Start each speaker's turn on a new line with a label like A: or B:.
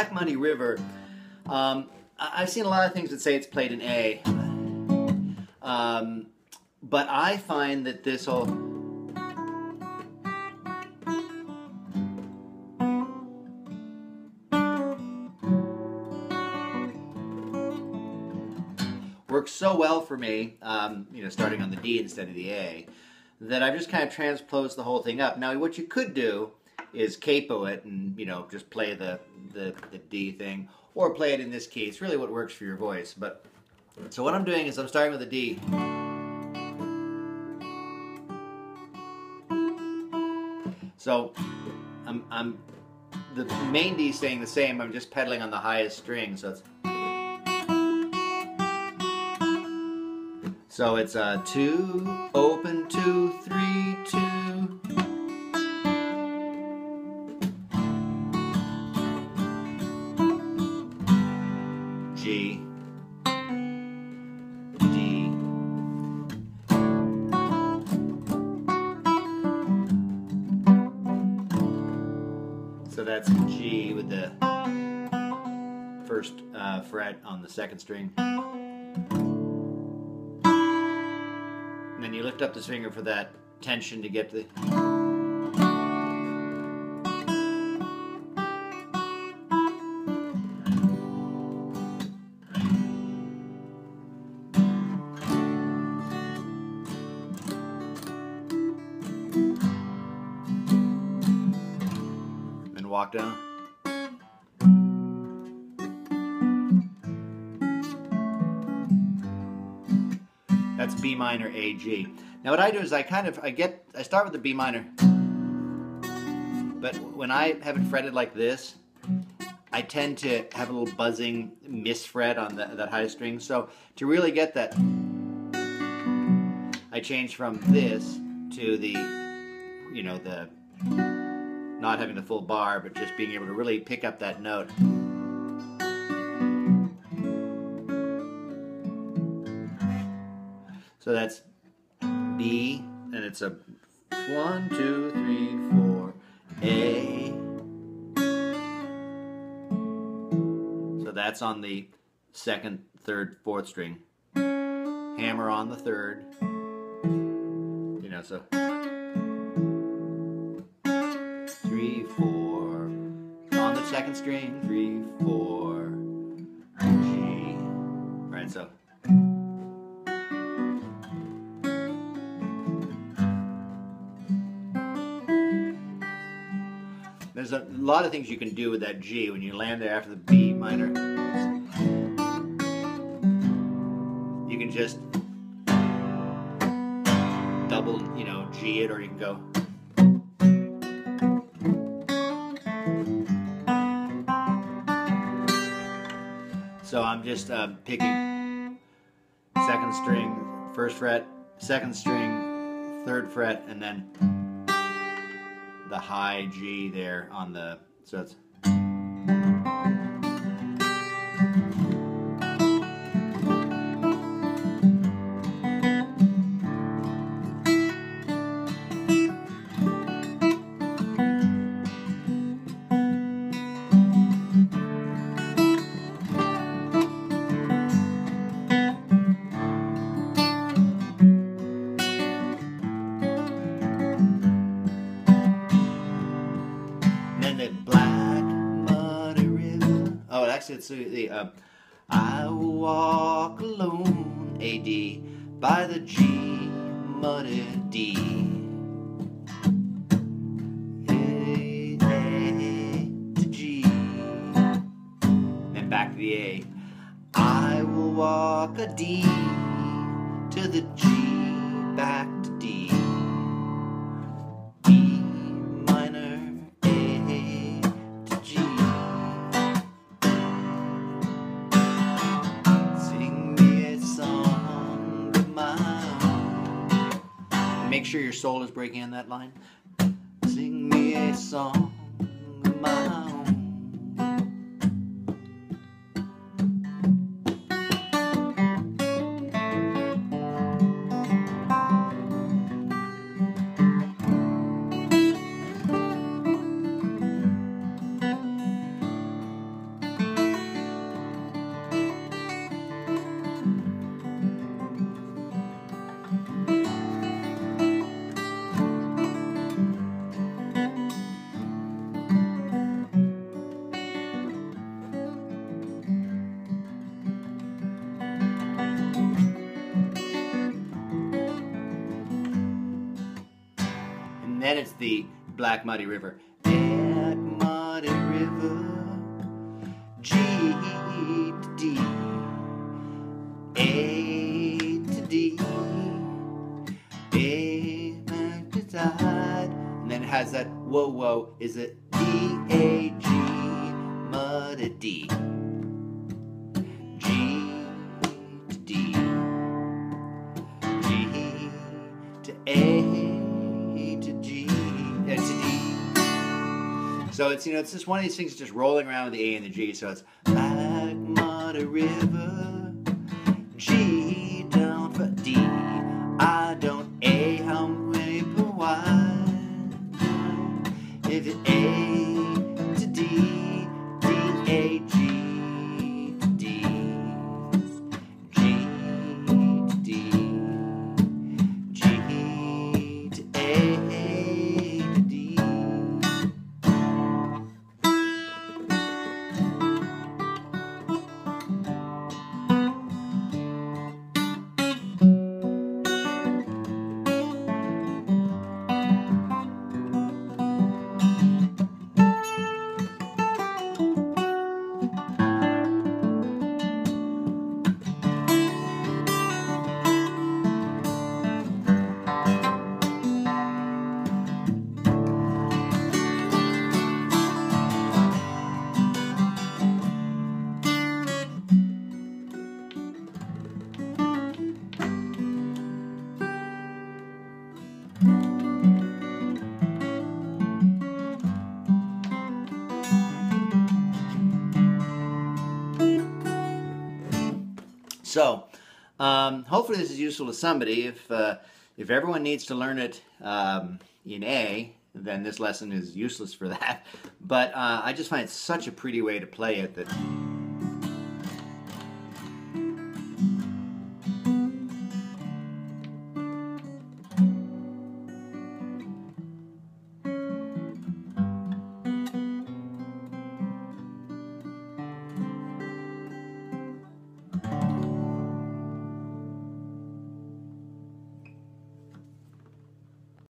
A: Black Muddy River, I've seen a lot of things that say it's played in A, but I find that this whole works so well for me, starting on the D instead of the A, that I've just kind of transposed the whole thing up. Now, what you could do is capo it and, just play the D thing, or play it in this key. It's really what works for your voice. But so what I'm doing is I'm starting with a D. So I'm the main D staying the same. I'm just pedaling on the highest string. So it's 2, open, 2, 3, 2. G, D. So that's G with the first fret on the second string. And then you lift up this finger for that tension to get the... and walk down. That's B minor, A, G. Now what I do is I start with the B minor, but when I have it fretted like this, I tend to have a little buzzing misfret on that high string. So to really get that, I change from this to the, the not having the full bar, but just being able to really pick up that note. So that's B, and it's a 1, 2, 3, 4, A. So that's on the second, third, fourth string. Hammer on the third. So 3, 4. On the second string, 3, 4, G. Right, so. There's a lot of things you can do with that G when you land there after the B minor. You can just double, G it, or you can go. So I'm just picking second string, first fret, second string, third fret, and then the high G there on the, so it's Black Muddy River. Oh, actually, it's the I walk alone, A-D, by the G muddy D. A to G, and back to the A. I will walk a D to the G, back to D. Make sure your soul is breaking on that line. Sing me a song of my own. then it's the Black Muddy River. Black Muddy River, G to D, A to D, A back to side, and then it has that whoa whoa. Is it D A G muddy D, G to D, G to A to G to D. So it's, you know, it's just one of these things just rolling around with the A and the G. So it's Black Muddy River, G down for D, I don't A, how many per wide? If it A to D, D A G to D, G to D, G to A to D. So, hopefully this is useful to somebody. If everyone needs to learn it in A, then this lesson is useless for that. But I just find it such a pretty way to play it that